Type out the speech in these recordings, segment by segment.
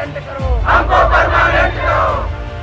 Permanent करो, हमको permanent करो।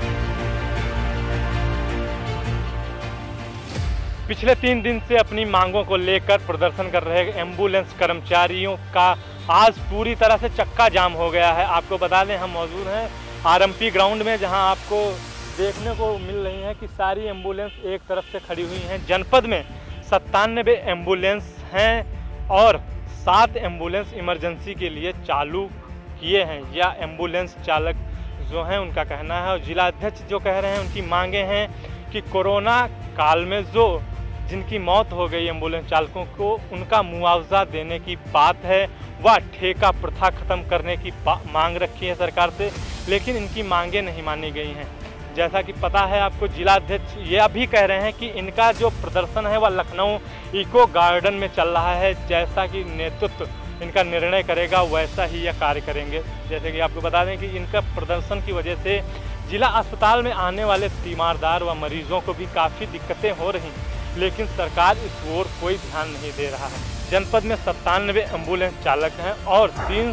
पिछले 3 दिन से अपनी मांगों को लेकर प्रदर्शन कर रहे एम्बुलेंस कर्मचारियों का आज पूरी तरह से चक्का जाम हो गया है। आपको बता दें, हम मौजूद हैं आरएमपी ग्राउंड में, जहां आपको देखने को मिल रही है कि सारी एम्बुलेंस एक तरफ से खड़ी हुई हैं। जनपद में 97 एम्बुलेंस हैं और 7 एम्बुलेंस इमरजेंसी के लिए चालू किए हैं, या एम्बुलेंस चालक जो हैं उनका कहना है। और जिलाध्यक्ष जो कह रहे हैं, उनकी मांगे हैं कि कोरोना काल में जो जिनकी मौत हो गई एम्बुलेंस चालकों को, उनका मुआवजा देने की बात है, वह ठेका प्रथा खत्म करने की मांग रखी है सरकार से, लेकिन इनकी मांगें नहीं मानी गई हैं। जैसा कि पता है आपको, जिलाध्यक्ष ये भी कह रहे हैं कि इनका जो प्रदर्शन है वह लखनऊ इको गार्डन में चल रहा है, जैसा कि नेतृत्व इनका निर्णय करेगा वैसा ही यह कार्य करेंगे। जैसे कि आपको बता दें कि इनका प्रदर्शन की वजह से जिला अस्पताल में आने वाले तीमारदार व मरीजों को भी काफ़ी दिक्कतें हो रही, लेकिन सरकार इस ओर कोई ध्यान नहीं दे रहा है। जनपद में 97 एम्बुलेंस चालक हैं और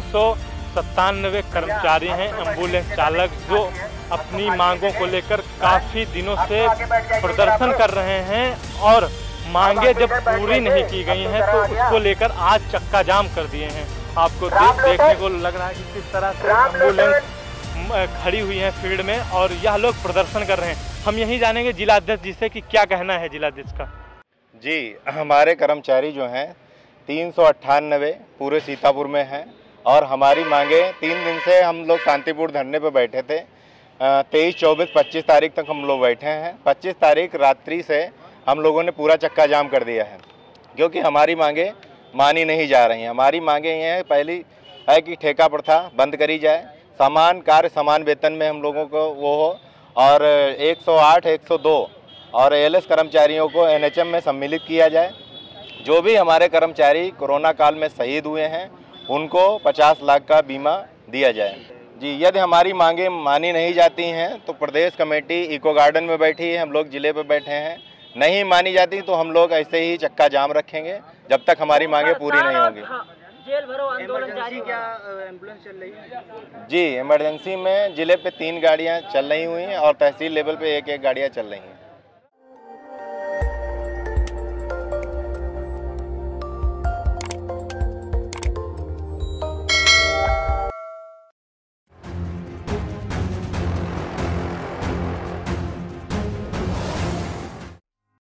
397 कर्मचारी हैं एम्बुलेंस चालक, जो अपनी मांगों को लेकर काफ़ी दिनों से प्रदर्शन कर रहे हैं, और मांगे जब पूरी नहीं की गई हैं तो उसको लेकर आज चक्का जाम कर दिए हैं। आपको देखने को लग रहा है कि किस तरह से एम्बुलेंस खड़ी हुई है फील्ड में और यह लोग प्रदर्शन कर रहे हैं। हम यही जानेंगे जिलाध्यक्ष जी से कि क्या कहना है जिलाध्यक्ष का। जी, हमारे कर्मचारी जो हैं 398 पूरे सीतापुर में हैं और हमारी मांगे 3 दिन से हम लोग शांतिपूर्ण धरने पर बैठे थे। 23, 24, 25 तारीख तक हम लोग बैठे हैं। 25 तारीख रात्रि से हम लोगों ने पूरा चक्का जाम कर दिया है, क्योंकि हमारी मांगे मानी नहीं जा रही हैं। हमारी मांगे ये हैं, पहली है कि ठेका प्रथा बंद करी जाए, समान कार्य समान वेतन में हम लोगों को वो हो, और 108, 102 और एएलएस कर्मचारियों को एनएचएम में सम्मिलित किया जाए। जो भी हमारे कर्मचारी कोरोना काल में शहीद हुए हैं उनको 50 लाख का बीमा दिया जाए। जी, यदि हमारी मांगे मानी नहीं जाती हैं तो प्रदेश कमेटी इको गार्डन में बैठी है, हम लोग जिले पर बैठे हैं। नहीं मानी जाती तो हम लोग ऐसे ही चक्का जाम रखेंगे जब तक हमारी मांगे पूरी नहीं होंगी। जेल भरो आंदोलन जारी। क्या एम्बुलेंस चल रही है? जी, इमरजेंसी में जिले पे 3 गाड़ियां चल रही हुई हैं और तहसील लेवल पे 1-1 गाड़ियां चल रही हैं।